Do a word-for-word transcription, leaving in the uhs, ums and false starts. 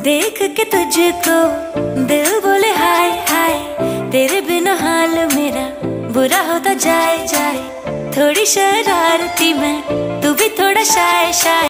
देख के तुझको दिल बोले हाय हाय, तेरे बिना हाल मेरा बुरा होता जाए जाए। थोड़ी शरारती मैं, तू भी थोड़ा शाय शाय।